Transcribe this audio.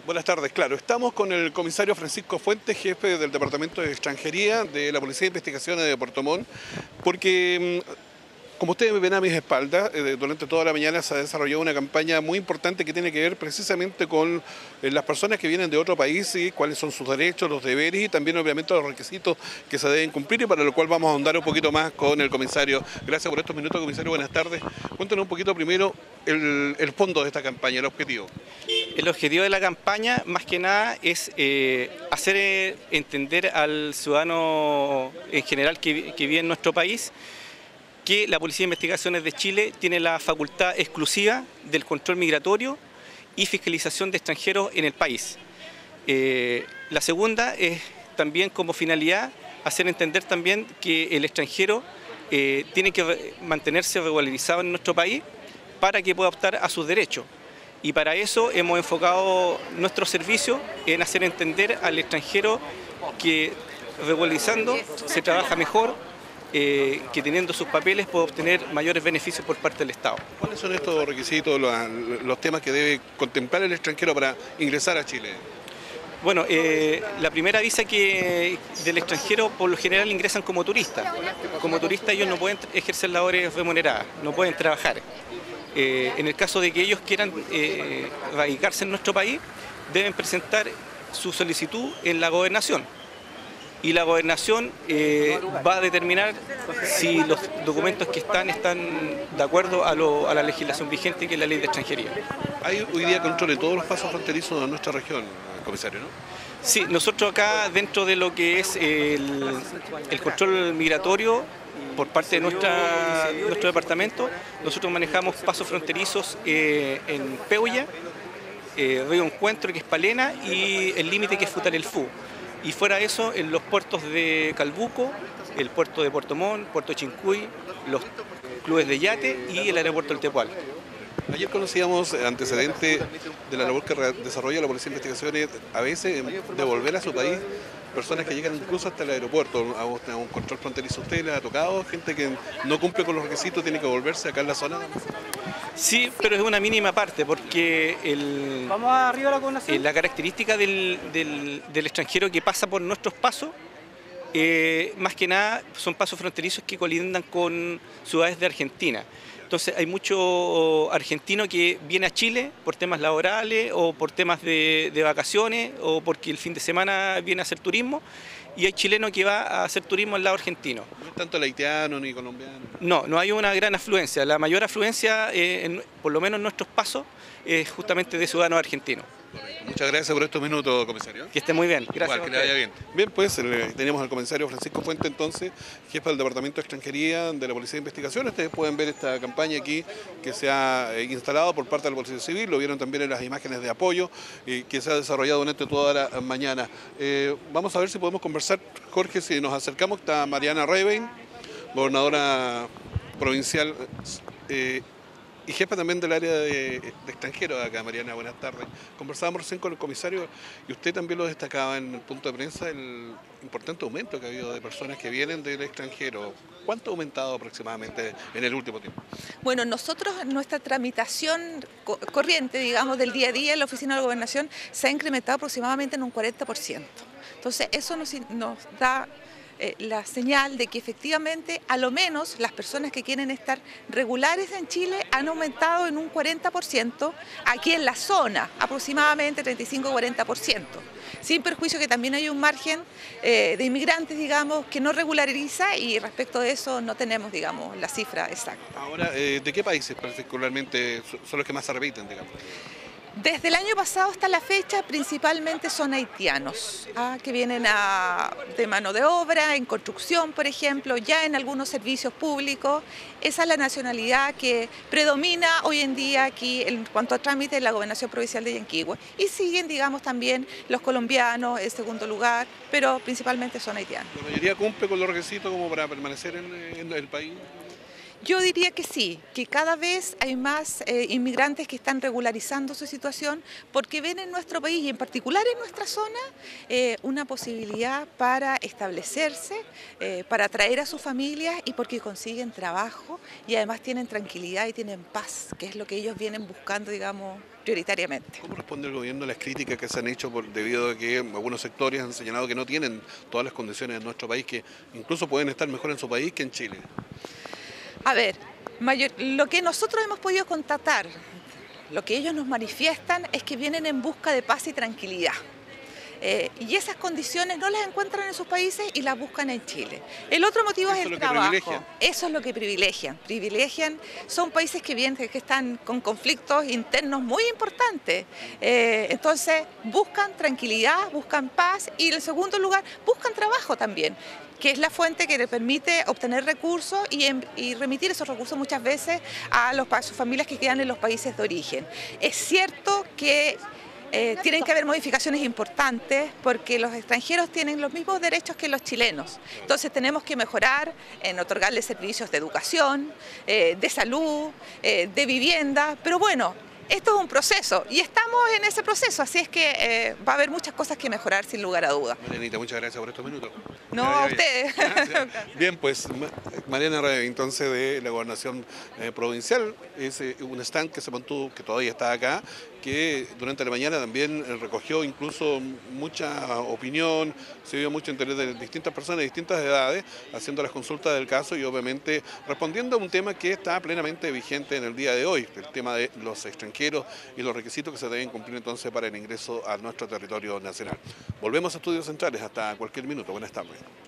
Buenas tardes, claro. Estamos con el comisario Francisco Fuentes, jefe del Departamento de Extranjería de la Policía de Investigaciones de Puerto Montt, porque como ustedes ven a mis espaldas, durante toda la mañana se ha desarrollado una campaña muy importante que tiene que ver precisamente con las personas que vienen de otro país y cuáles son sus derechos, los deberes y también obviamente los requisitos que se deben cumplir, y para lo cual vamos a ahondar un poquito más con el comisario. Gracias por estos minutos, comisario. Buenas tardes. Cuéntanos un poquito primero el fondo de esta campaña, el objetivo. El objetivo de la campaña, más que nada, es hacer entender al ciudadano en general que vive en nuestro país que la Policía de Investigaciones de Chile tiene la facultad exclusiva del control migratorio y fiscalización de extranjeros en el país. La segunda es también como finalidad hacer entender también que el extranjero tiene que mantenerse regularizado en nuestro país para que pueda optar a sus derechos. Y para eso hemos enfocado nuestro servicio en hacer entender al extranjero que regularizando se trabaja mejor, que teniendo sus papeles puede obtener mayores beneficios por parte del Estado. ¿Cuáles son estos requisitos, los temas que debe contemplar el extranjero para ingresar a Chile? Bueno, la primera visa que del extranjero por lo general ingresan como turistas. Como turistas ellos no pueden ejercer labores remuneradas, no pueden trabajar. En el caso de que ellos quieran radicarse en nuestro país, deben presentar su solicitud en la gobernación. Y la gobernación va a determinar si los documentos que están de acuerdo a la legislación vigente, que es la ley de extranjería. Hay hoy día control de todos los pasos fronterizos de nuestra región, comisario, ¿no? Sí, nosotros acá dentro de lo que es el control migratorio por parte de nuestro departamento, nosotros manejamos pasos fronterizos en Peulla, Río Encuentro, que es Palena, y el límite, que es Futalelfú. Y fuera de eso, en los puertos de Calbuco, el puerto de Puerto Montt, Puerto de Chincuy, los clubes de yate y el aeropuerto del Tepual. Ayer conocíamos antecedentes de la labor que desarrolla la Policía de Investigaciones, a veces en devolver a su país personas que llegan incluso hasta el aeropuerto a un control fronterizo. ¿Usted le ha tocado gente que no cumple con los requisitos, tiene que volverse acá en la zona? Sí, pero es una mínima parte, porque la característica del extranjero que pasa por nuestros pasos, más que nada son pasos fronterizos que colindan con ciudades de Argentina. Entonces hay mucho argentino que viene a Chile por temas laborales o por temas de vacaciones o porque el fin de semana viene a hacer turismo, y hay chileno que va a hacer turismo al lado argentino. No es tanto el haitiano ni colombiano. No hay una gran afluencia. La mayor afluencia, por lo menos en nuestros pasos, es justamente de ciudadanos argentinos. Muchas gracias por estos minutos, comisario. Que esté muy bien. Gracias. Igual, que le vaya bien. Bien, pues teníamos al comisario Francisco Fuentes, entonces, jefe del Departamento de Extranjería de la Policía de Investigaciones. Ustedes pueden ver esta campaña aquí que se ha instalado por parte de la Policía Civil, lo vieron también en las imágenes de apoyo que se ha desarrollado durante toda la mañana. Vamos a ver si podemos conversar, Jorge, si nos acercamos. Está Mariana Rehbein, gobernadora provincial y jefa también del área de extranjeros de acá. Mariana, buenas tardes. Conversábamos recién con el comisario y usted también lo destacaba en el punto de prensa, el importante aumento que ha habido de personas que vienen del extranjero. ¿Cuánto ha aumentado aproximadamente en el último tiempo? Bueno, nosotros, nuestra tramitación corriente, digamos, del día a día en la Oficina de la Gobernación se ha incrementado aproximadamente en un 40%. Entonces, eso nos da la señal de que efectivamente, a lo menos, las personas que quieren estar regulares en Chile han aumentado en un 40%, aquí en la zona, aproximadamente 35-40%. Sin perjuicio que también hay un margen de inmigrantes, digamos, que no regulariza, y respecto de eso no tenemos, digamos, la cifra exacta. Ahora, ¿de qué países particularmente son los que más se repiten, digamos? Desde el año pasado hasta la fecha, principalmente son haitianos, que vienen de mano de obra, en construcción, por ejemplo, ya en algunos servicios públicos. Esa es la nacionalidad que predomina hoy en día aquí en cuanto a trámite en la Gobernación Provincial de Yanquihue. Y siguen, digamos, también los colombianos en segundo lugar, pero principalmente son haitianos. ¿La mayoría cumple con los requisitos como para permanecer en el país? Yo diría que sí, que cada vez hay más inmigrantes que están regularizando su situación porque ven en nuestro país y en particular en nuestra zona una posibilidad para establecerse, para atraer a sus familias y porque consiguen trabajo y además tienen tranquilidad y tienen paz, que es lo que ellos vienen buscando, digamos, prioritariamente. ¿Cómo responde el gobierno a las críticas que se han hecho debido a que algunos sectores han señalado que no tienen todas las condiciones en nuestro país, que incluso pueden estar mejor en su país que en Chile? A ver, lo que nosotros hemos podido constatar, lo que ellos nos manifiestan es que vienen en busca de paz y tranquilidad. Y esas condiciones no las encuentran en sus países y las buscan en Chile. El otro motivo es el trabajo. Eso es lo que privilegian. Son países que están con conflictos internos muy importantes. Entonces buscan tranquilidad, buscan paz y en segundo lugar buscan trabajo también, que es la fuente que le permite obtener recursos y remitir esos recursos muchas veces a sus familias que quedan en los países de origen. Es cierto que tienen que haber modificaciones importantes porque los extranjeros tienen los mismos derechos que los chilenos. Entonces tenemos que mejorar en otorgarles servicios de educación, de salud, de vivienda, pero bueno, esto es un proceso y estamos en ese proceso, así es que va a haber muchas cosas que mejorar sin lugar a dudas. Marianita, muchas gracias por estos minutos. No, a ustedes. Bien, pues Mariana Reve, entonces de la Gobernación Provincial, es un stand que se mantuvo, que todavía está acá, que durante la mañana también recogió incluso mucha opinión, se vio mucho interés de distintas personas de distintas edades, haciendo las consultas del caso y obviamente respondiendo a un tema que está plenamente vigente en el día de hoy, el tema de los extranjeros y los requisitos que se deben cumplir entonces para el ingreso a nuestro territorio nacional. Volvemos a Estudios Centrales, hasta cualquier minuto. Buenas tardes.